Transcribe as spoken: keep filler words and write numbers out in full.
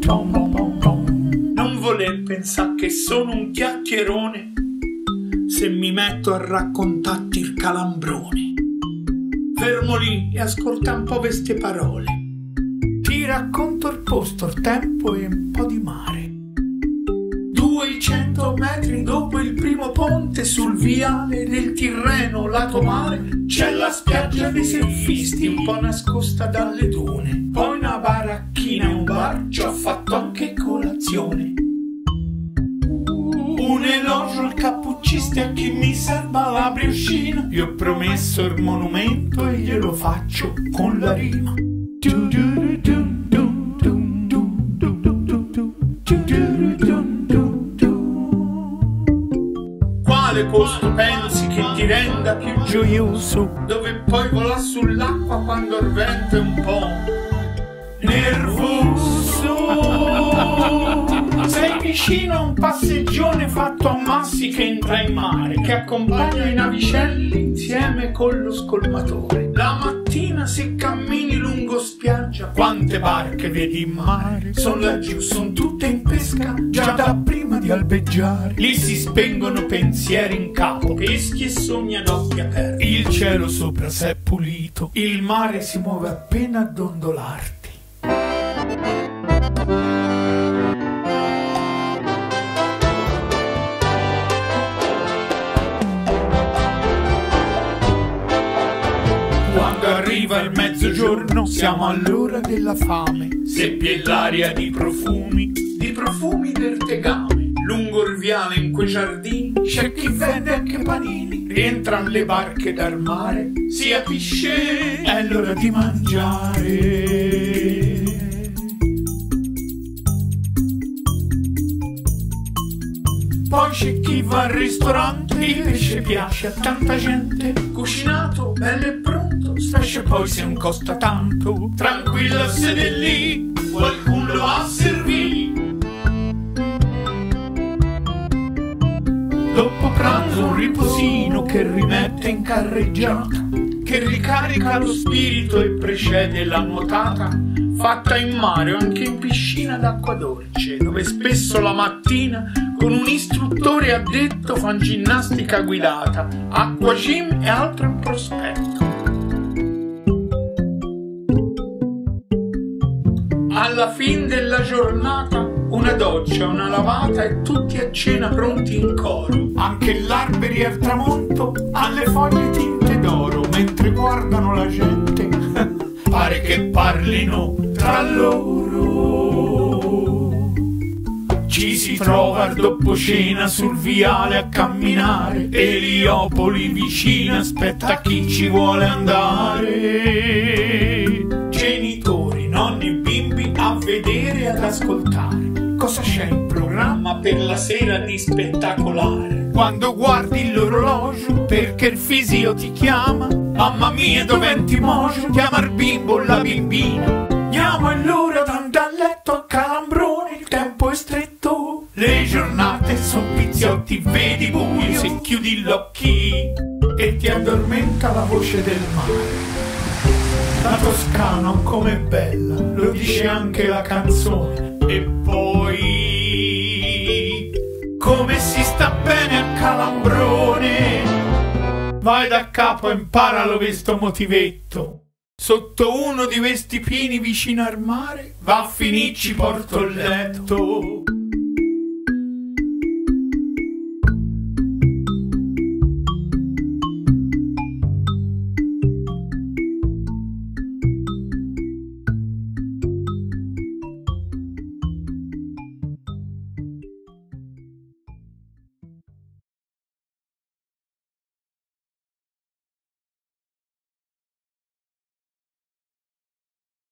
tom, tom, tom. Non voler pensare che sono un chiacchierone se mi metto a raccontarti il calambrone. Fermo lì e ascolta un po' queste parole. Ti racconto il posto, il tempo e un po' di mare. duecento metri dopo il primo ponte, sul viale del Tirreno lato mare, c'è la spiaggia dei surfisti un po' nascosta dalle dune. Poi una baracchina e un bar, ci ho fatto anche colazione. Un elogio al cappuccista e a chi mi serba la brioscina. Io ho promesso il monumento e glielo faccio con la rima. Quale posto pensi che ti renda più gioioso? Dove poi vola sull'acqua quando il vento è un po' nervoso. Sei vicino a un passeggione fatto a massi che entra in mare, che accompagna i navicelli insieme con lo scolmatore. La mattina se cammini lungo spiaggia, quante barche vedi in mare? Sono laggiù, son tutte in pesca già da prima di albeggiare. Lì si spengono pensieri in capo, peschi e sogni ad occhi aperti. Il cielo sopra s'è pulito, il mare si muove appena a dondolarti. Quando arriva il mezzogiorno siamo all'ora della fame. Seppie l'aria di profumi, di profumi del tegame. Lungo il viale in quei giardini c'è chi vende anche panini. Rientran le barche dal mare, si apisce, è l'ora di mangiare. Poi c'è chi va al ristorante, il pesce piace a tanta gente. Cucinato, bello e pronto, specie poi se non costa tanto. Tranquilla sede lì, qualcuno lo ha servito. Dopo pranzo un riposino che rimette in carreggiata, che ricarica lo spirito e precede la nuotata, fatta in mare o anche in piscina d'acqua dolce, dove spesso la mattina con un istruttore addetto fan ginnastica guidata, acqua gym e altro in prospetto. Alla fin della giornata una doccia, una lavata e tutti a cena pronti in coro. Anche l'alberi al tramonto alle foglie tinte d'oro, mentre guardano la gente pare che parlino tra loro. Ci si trova al dopo cena sul viale a camminare, Eliopoli vicina aspetta chi ci vuole andare. Genitori, nonni, bimbi a vedere e ad ascoltare. Cosa c'è in programma per la sera di spettacolare? Quando guardi l'orologio perché il fisio ti chiama, mamma mia dov'è mogio? Chiama il bimbo, la bimbina. Andiamo e l'ora d'andare a letto a calambrone, il tempo è stretto, le giornate son pizziotti, vedi buio se chiudi gli occhi e ti addormenta la voce del mare. La Toscana com'è bella, lo dice anche la canzone. E poi come si sta bene a calambrone. Vai da capo e imparalo questo motivetto. Sotto uno di questi pini vicino al mare va a finirci porto il letto.